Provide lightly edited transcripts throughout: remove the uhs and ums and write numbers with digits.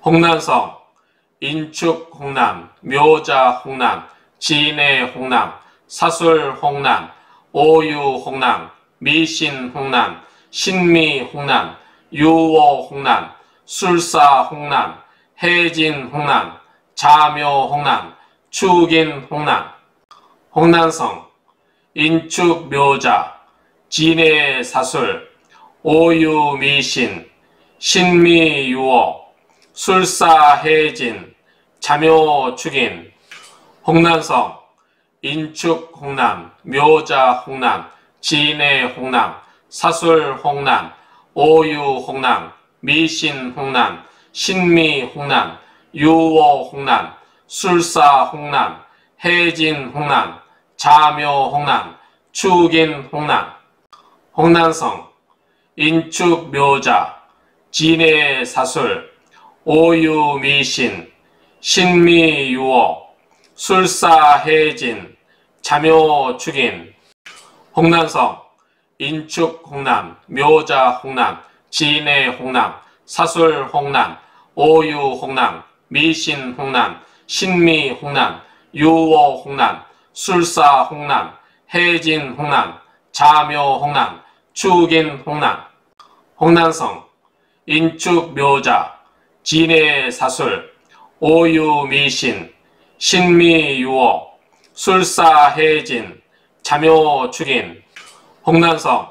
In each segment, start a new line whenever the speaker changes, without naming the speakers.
홍난성, 인축 홍남, 묘자 홍남, 진해 홍남, 사술 홍남, 오유 홍남, 미신 홍남, 신미 홍남, 유호 홍남, 술사 홍남, 해진 홍남, 자묘 홍남, 축인 홍남. 홍난성, 인축 묘자, 진해 사술, 오유 미신, 신미 유호, 술사 해진, 자묘 축인. 홍난성, 인축 홍남, 묘자 홍남, 진해 홍남, 사술 홍남, 오유 홍남, 미신 홍남, 신미 홍남, 유호 홍남, 술사 홍남, 해진 홍남, 자묘 홍남, 축인 홍남. 홍난성, 인축 묘자, 진해 사술, 오유 미신, 신미 유호, 술사 해진, 자묘 축인. 홍난성, 인축 홍남, 묘자 홍남, 진해 홍남, 사술 홍남, 오유 홍남, 미신 홍남, 신미 홍남, 유호 홍남, 술사 홍남, 해진 홍남, 자묘 홍남, 축인 홍남. 홍난성, 인축 묘자, 진해 사술, 오유 미신, 신미 유호, 술사 해진, 자묘 축인. 홍난성,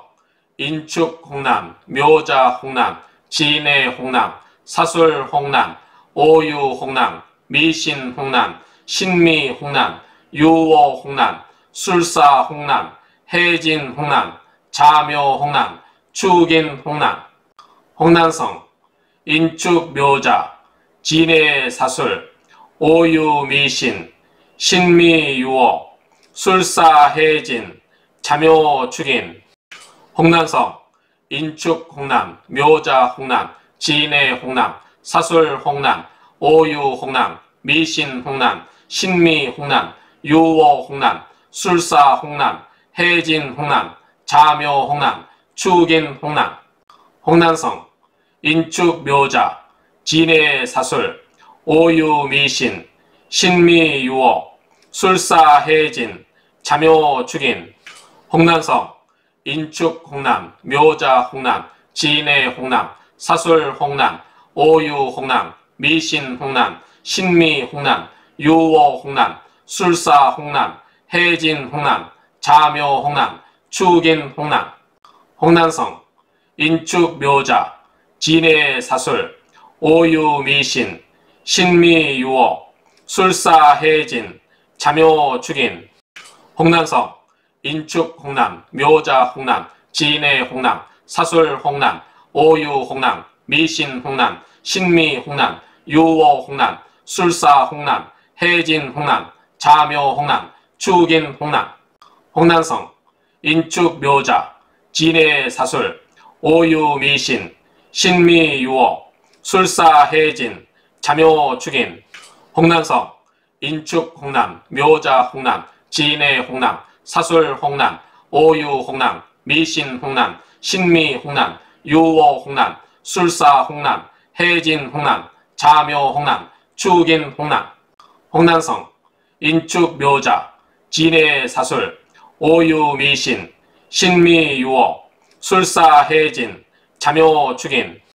인축 홍남, 묘자 홍남, 진해 홍남, 사술 홍남, 오유 홍남, 미신 홍남, 신미 홍남, 유호 홍남, 술사 홍남, 해진 홍남, 자묘 홍남, 축인 홍남. 홍난성, 인축 묘자, 진해 사술, 오유 미신, 신미 유호, 술사 해진, 자묘 축인. 홍난성, 인축 홍남, 묘자 홍남, 진해 홍남, 사술 홍남, 오유 홍남, 미신 홍남, 신미 홍남, 유호 홍남, 술사 홍남, 해진 홍남, 자묘 홍남, 축인 홍남. 홍난성, 인축 묘자, 진해 사술, 오유 미신, 신미 유호, 술사 해진, 자묘 축인. 홍난성, 인축 홍남, 묘자 홍남, 진해 홍남, 사술 홍남, 오유 홍남, 미신 홍남, 신미 홍남, 유호 홍남, 술사 홍남, 해진 홍남, 자묘 홍남, 축인 홍남. 홍난성, 인축 묘자, 진해 사술, 오유 미신, 신미 유호, 술사 해진, 자묘 축인. 홍난성, 인축 홍남, 묘자 홍남, 진해 홍남, 사술 홍남, 오유 홍남, 미신 홍남, 신미 홍남, 유호 홍남, 술사 홍남, 해진 홍남, 자묘 홍남, 축인 홍남. 홍난성, 인축 묘자, 진해 사술, 오유 미신, 신미 유호, 술사 해진, 자묘 축인. 홍난성, 인축 홍남, 묘자 홍남, 진해 홍남, 사술 홍남, 오유 홍남, 미신 홍남, 신미 홍남, 유호 홍남, 술사 홍남, 해진 홍남, 자묘 홍남, 축인 홍남. 홍난성, 인축 묘자, 진해 사술, 오유 미신, 신미 유호, 술사 해진, 자묘 축인.